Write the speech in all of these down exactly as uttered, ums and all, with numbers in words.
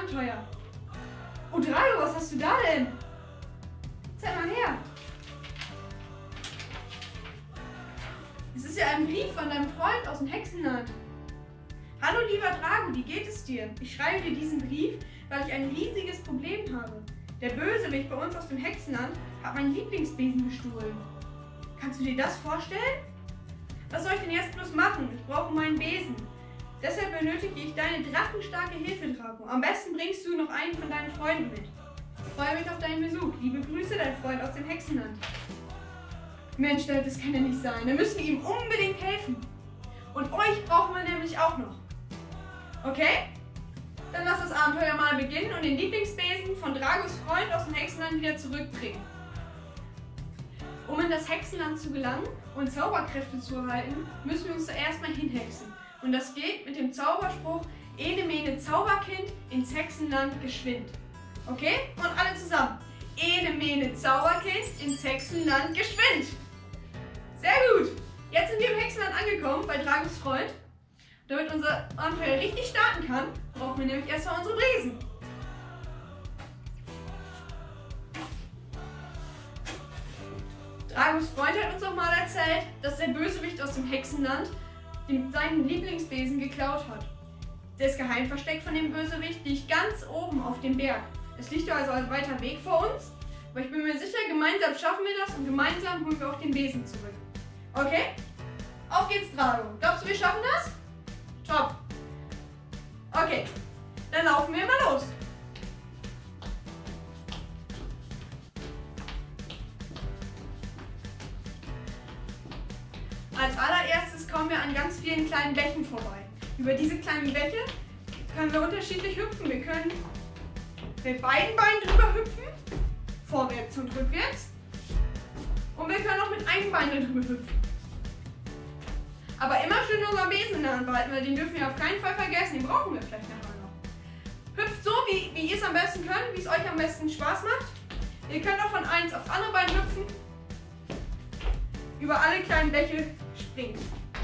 Abenteuer. Oh, Drago, was hast du da denn? Zeig mal her. Es ist ja ein Brief von deinem Freund aus dem Hexenland. Hallo lieber Drago, wie geht es dir? Ich schreibe dir diesen Brief, weil ich ein riesiges Problem habe. Der Bösewicht bei uns aus dem Hexenland hat meinen Lieblingsbesen gestohlen. Kannst du dir das vorstellen? Was soll ich denn jetzt bloß machen? Ich brauche meinen Besen. Deshalb benötige ich deine drachenstarke Hilfe, Drago. Am besten bringst du noch einen von deinen Freunden mit. Ich freue mich auf deinen Besuch. Liebe Grüße, dein Freund aus dem Hexenland. Mensch, das kann ja nicht sein. Da müssen wir ihm unbedingt helfen. Und euch brauchen wir nämlich auch noch. Okay? Dann lass das Abenteuer mal beginnen und den Lieblingsbesen von Dragos Freund aus dem Hexenland wieder zurückbringen. Um in das Hexenland zu gelangen und Zauberkräfte zu erhalten, müssen wir uns zuerst mal hinhexen. Und das geht mit dem Zauberspruch Ene Mene Zauberkind ins Hexenland geschwind. Okay? Und alle zusammen. Ene Mene Zauberkind ins Hexenland geschwind. Sehr gut. Jetzt sind wir im Hexenland angekommen, bei Dragos Freund. Damit unser Abenteuer richtig starten kann, brauchen wir nämlich erstmal unsere Besen. Dragos Freund hat uns noch mal erzählt, dass der Bösewicht aus dem Hexenland dem seinen Lieblingsbesen geklaut hat. Das Geheimversteck von dem Bösewicht liegt ganz oben auf dem Berg. Es liegt also ein weiter Weg vor uns, aber ich bin mir sicher, gemeinsam schaffen wir das und gemeinsam holen wir auch den Besen zurück. Okay? Auf geht's, Drago. Glaubst du, wir schaffen das? Top. Okay, dann laufen wir mal los. Als allererstes kommen wir an ganz vielen kleinen Bächen vorbei. Über diese kleinen Bäche können wir unterschiedlich hüpfen. Wir können mit beiden Beinen drüber hüpfen, vorwärts und rückwärts. Und wir können auch mit einem Bein drüber hüpfen. Aber immer schön unseren Besen in der Hand behalten, weil den dürfen wir auf keinen Fall vergessen. Den brauchen wir vielleicht nachher noch. Hüpft so, wie, wie ihr es am besten könnt, wie es euch am besten Spaß macht. Ihr könnt auch von eins aufs andere Bein hüpfen. Über alle kleinen Bäche springen.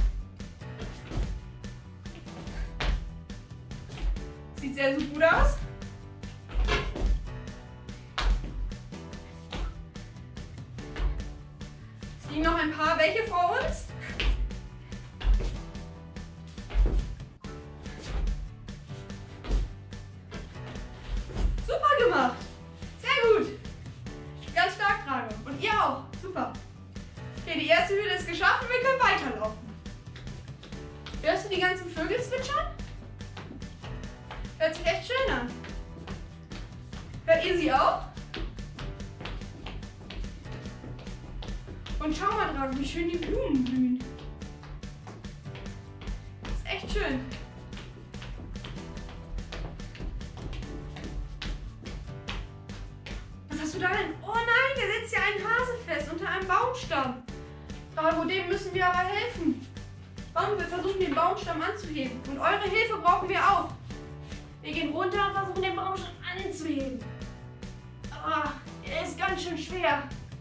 Sieht sehr so gut aus. Es liegen noch ein paar Bäche vor uns. Super gemacht. Sehr gut. Ganz stark, Drago. Und ihr auch. Super. Okay, die erste Hürde ist geschafft und wir können weiterlaufen. Hörst du die ganzen Vögel zwitschern? Hört sich echt schön an. Hört ihr sie auch? Und schau mal, Drago, wie schön die Blumen blühen. Das ist echt schön. Was hast du da denn? Oh nein, da sitzt ja ein Hase fest unter einem Baumstamm. Drago, dem müssen wir aber helfen. Komm, wir versuchen den Baumstamm anzuheben. Und eure Hilfe brauchen wir auch. Wir gehen runter und versuchen den Baumstamm anzuheben. Ah, er ist ganz schön schwer.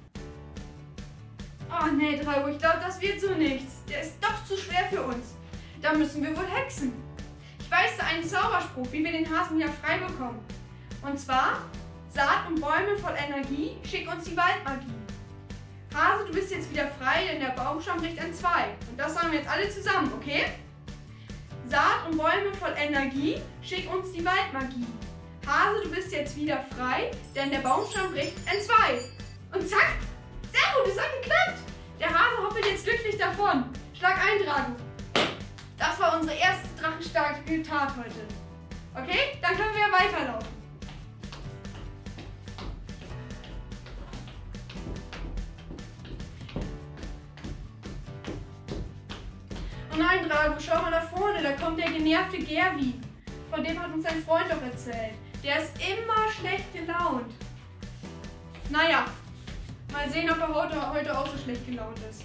Oh nee, Drago, ich glaube, das wird so nichts. Der ist doch zu schwer für uns. Da müssen wir wohl hexen. Ich weiß da einen Zauberspruch, wie wir den Hasen wieder frei bekommen. Und zwar, Saat und Bäume voll Energie, schick uns die Waldmagie. Hase, du bist jetzt wieder frei, denn der Baumstamm bricht in zwei. Und das sagen wir jetzt alle zusammen, okay? Saat und Bäume voll Energie, schick uns die Waldmagie. Hase, du bist jetzt wieder frei, denn der Baumstamm bricht in zwei. Und zack! Sehr gut, es hat geklappt! Der Hase hoppelt jetzt glücklich davon. Schlag ein, Drago. Das war unsere erste drachenstarke Tat heute. Okay, dann können wir weiterlaufen. Oh nein, Drago, schau mal da vorne, da kommt der genervte Gerwi. Von dem hat uns sein Freund doch erzählt. Der ist immer schlecht gelaunt. Naja, mal sehen, ob er heute, heute auch so schlecht gelaunt ist.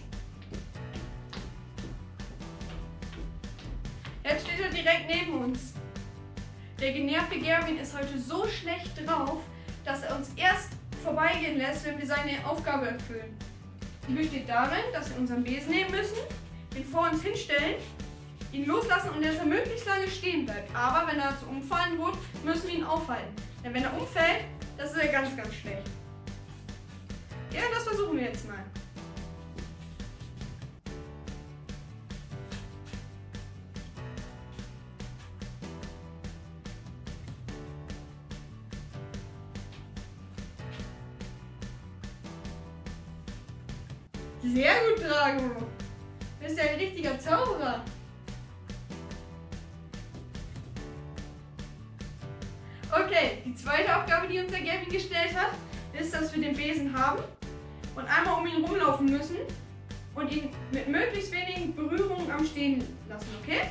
Jetzt steht er direkt neben uns. Der genervte Gerwin ist heute so schlecht drauf, dass er uns erst vorbeigehen lässt, wenn wir seine Aufgabe erfüllen. Die besteht darin, dass wir unseren Besen nehmen müssen, den vor uns hinstellen ihn loslassen und dass er möglichst lange stehen bleibt. Aber wenn er zu umfallen droht, müssen wir ihn aufhalten. Denn wenn er umfällt, das ist er ganz, ganz schlecht. Ja, das versuchen wir jetzt mal. Sehr gut, Drago. Du bist ja ein richtiger Zauberer. Okay, die zweite Aufgabe, die uns der Gavin gestellt hat, ist, dass wir den Besen haben und einmal um ihn rumlaufen müssen und ihn mit möglichst wenigen Berührungen am Stehen lassen, okay?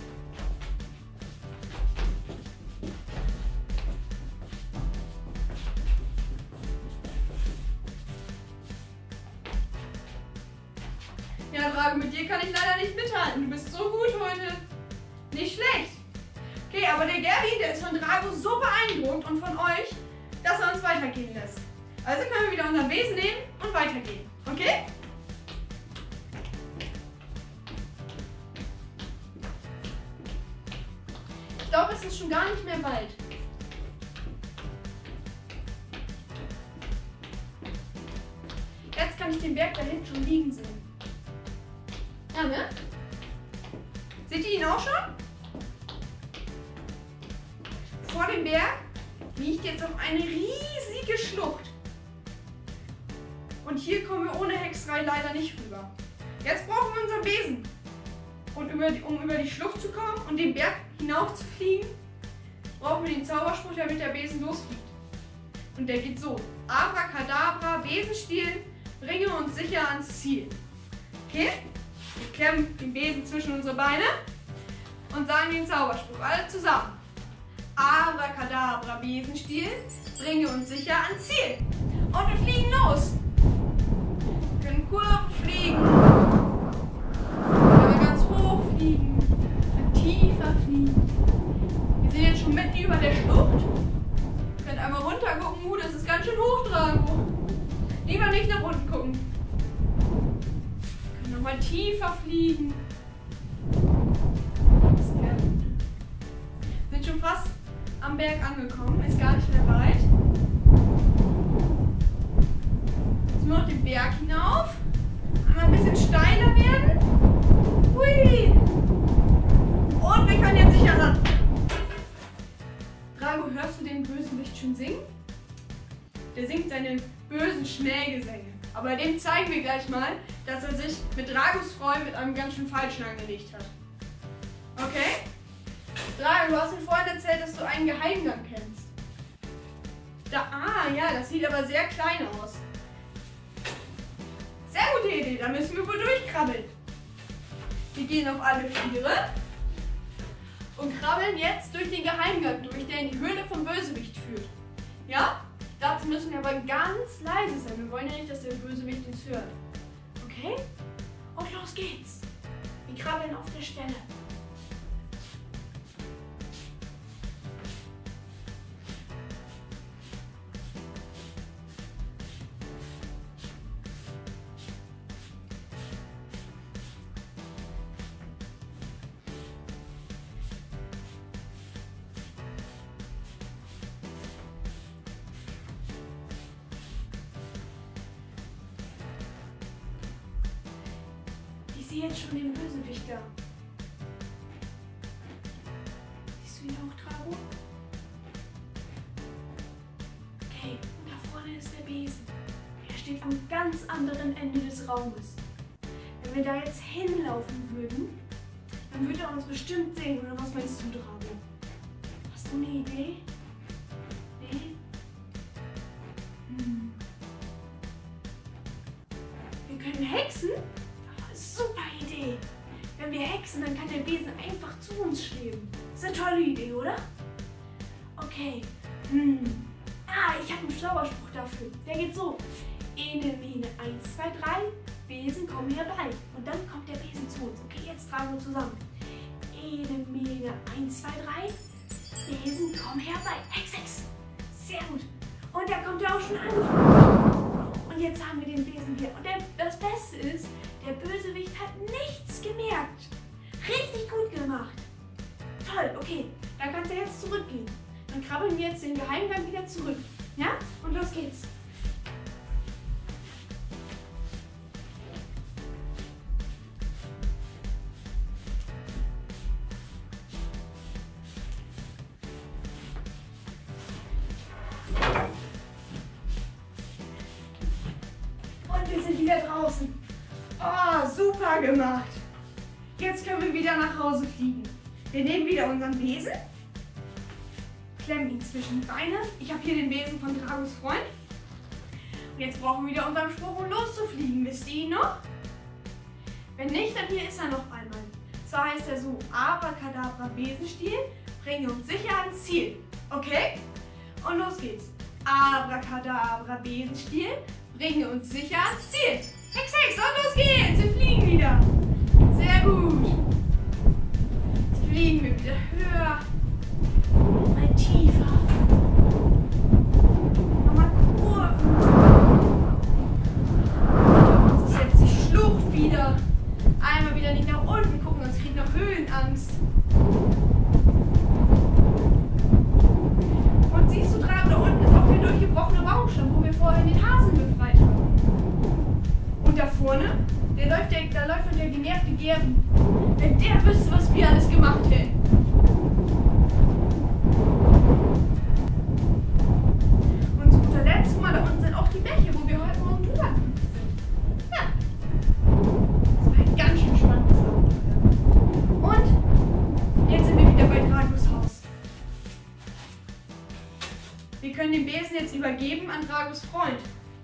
Ja, Drago, mit dir kann ich leider nicht mithalten. Du bist so gut heute. Nicht schlecht. Okay, aber der Gavin, der ist von Drago so beeindruckt und von euch, dass er uns weitergehen lässt. Also können wir wieder unseren Besen nehmen und weitergehen. Okay? Ich glaube, es ist schon gar nicht mehr bald. Jetzt kann ich den Berg da hinten schon liegen sehen. Ja, ne? Seht ihr ihn auch schon? Vor dem Berg liegt jetzt auch eine riesige Schlucht. Und hier kommen wir ohne Hexerei leider nicht rüber. Jetzt brauchen wir unseren Besen. Und über die, um über die Schlucht zu kommen und den Berg hinauf zu fliegen, brauchen wir den Zauberspruch, damit der Besen losfliegt. Und der geht so. Abracadabra, Besenstiel, bringe uns sicher ans Ziel. Okay? Wir klemmen den Besen zwischen unsere Beine und sagen den Zauberspruch. Alle zusammen. Abracadabra, Besenstiel, bringe uns sicher ans Ziel. Und wir fliegen los. Wir können kurv fliegen. Wir können ganz hoch fliegen. Wir können tiefer fliegen. Wir sind jetzt schon mitten über der Schlucht. Wir können einmal runter gucken. Uh, das ist ganz schön hoch, Drago. Lieber nicht nach unten gucken. Wir können nochmal tiefer fliegen. Sehr gut. Wir sind schon fast am Berg angekommen, ist gar nicht mehr weit. Jetzt nur noch den Berg hinauf. Einmal ein bisschen steiler werden. Hui! Und wir können jetzt sicher landen. Drago, hörst du den Bösewicht schon singen? Der singt seine bösen Schnellgesänge. Aber dem zeigen wir gleich mal, dass er sich mit Dragos Freund mit einem ganz schön Falschen angelegt hat. Okay? Drago, du hast mir vorhin erzählt, dass du einen Geheimgang kennst. Da, ah, ja, das sieht aber sehr klein aus. Sehr gute Idee, da müssen wir wohl durchkrabbeln. Wir gehen auf alle Viere und krabbeln jetzt durch den Geheimgang durch, der in die Höhle vom Bösewicht führt. Ja? Dazu müssen wir aber ganz leise sein. Wir wollen ja nicht, dass der Bösewicht uns hört. Okay? Und los geht's. Wir krabbeln auf der Stelle. Ich sehe jetzt schon den Bösewicht da. Siehst du ihn auch, Drago? Okay, und da vorne ist der Besen. Er steht am ganz anderen Ende des Raumes. Wenn wir da jetzt hinlaufen würden, dann würde er uns bestimmt sehen. Oder was meinst du, Drago? Hast du eine Idee? Nee? Hm. Wir können hexen? Super Idee! Wenn wir hexen, dann kann der Besen einfach zu uns schweben. Das ist eine tolle Idee, oder? Okay. Hm. Ah, ich habe einen Zauberspruch dafür. Der geht so. Ene, mene, eins, zwei, drei. Besen, komm herbei. Und dann kommt der Besen zu uns. Okay, jetzt tragen wir zusammen. Ene, mene, eins, zwei, drei. Besen, komm herbei. Hex, hex. Sehr gut. Und da kommt er auch schon an. Und jetzt haben wir den Besen hier. Und der, das Beste ist, der Bösewicht hat nichts gemerkt. Richtig gut gemacht. Toll, okay. Dann kannst du jetzt zurückgehen. Dann krabbeln wir jetzt den Geheimgang wieder zurück. Ja? Und los geht's. Und wir sind wieder draußen. Oh, super gemacht. Jetzt können wir wieder nach Hause fliegen. Wir nehmen wieder unseren Besen, klemmen ihn zwischen die Beine. Ich habe hier den Besen von Dragos Freund. Und jetzt brauchen wir wieder unseren Spruch, um loszufliegen. Wisst ihr ihn noch? Wenn nicht, dann hier ist er noch einmal. Zwar heißt er so: Abracadabra Besenstiel, bringe uns sicher ans Ziel. Okay? Und los geht's. Abracadabra Besenstiel, bringe uns sicher ans Ziel. Hex, Hex, und los geht's. Wir fliegen wieder. Sehr gut. Jetzt fliegen wir wieder höher. Mal tiefer. Nochmal Kurven. Das ist jetzt die Schlucht wieder. Einmal wieder nicht nach unten gucken, sonst kriegt noch Höhenangst. Und siehst du gerade, da unten ist auch der durchgebrochene Baumstamm, wo wir vorhin den Hasen befreit haben. Und da vorne, der läuft der, da läuft noch der genervte Gerben. Wenn der wüsste, was wir alles gemacht hätten. Und zu guter Letzt, guck mal, da unten sind auch die Bäche, wo wir heute Morgen drüber sind. Ja. Das war ein ganz schön spannendes Abenteuer. Und jetzt sind wir wieder bei Dragos Haus. Wir können den Besen jetzt übergeben an Dragos Freund.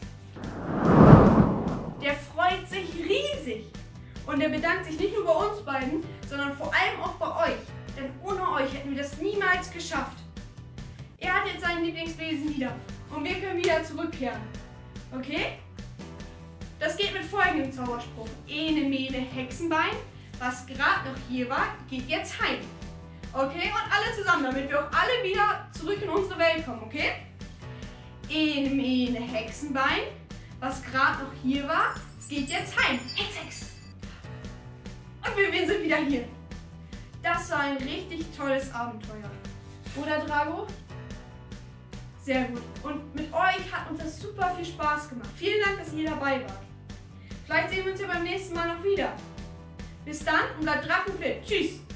Der freut sich riesig. Und er bedankt sich nicht nur bei uns beiden, sondern vor allem auch bei euch. Denn ohne euch hätten wir das niemals geschafft. Er hat jetzt seinen Lieblingsbesen wieder. Und wir können wieder zurückkehren. Okay? Das geht mit folgendem Zauberspruch. Ene, mene, Hexenbein. Was gerade noch hier war, geht jetzt heim. Okay? Und alle zusammen, damit wir auch alle wieder zurück in unsere Welt kommen. Okay? Ene, mene, Hexenbein. Was gerade noch hier war, geht jetzt heim. Hex, Hex. Und wir, wir sind wieder hier. Das war ein richtig tolles Abenteuer. Oder, Drago? Sehr gut. Und mit euch hat uns das super viel Spaß gemacht. Vielen Dank, dass ihr dabei wart. Vielleicht sehen wir uns ja beim nächsten Mal noch wieder. Bis dann und bleibt drachenfit. Tschüss.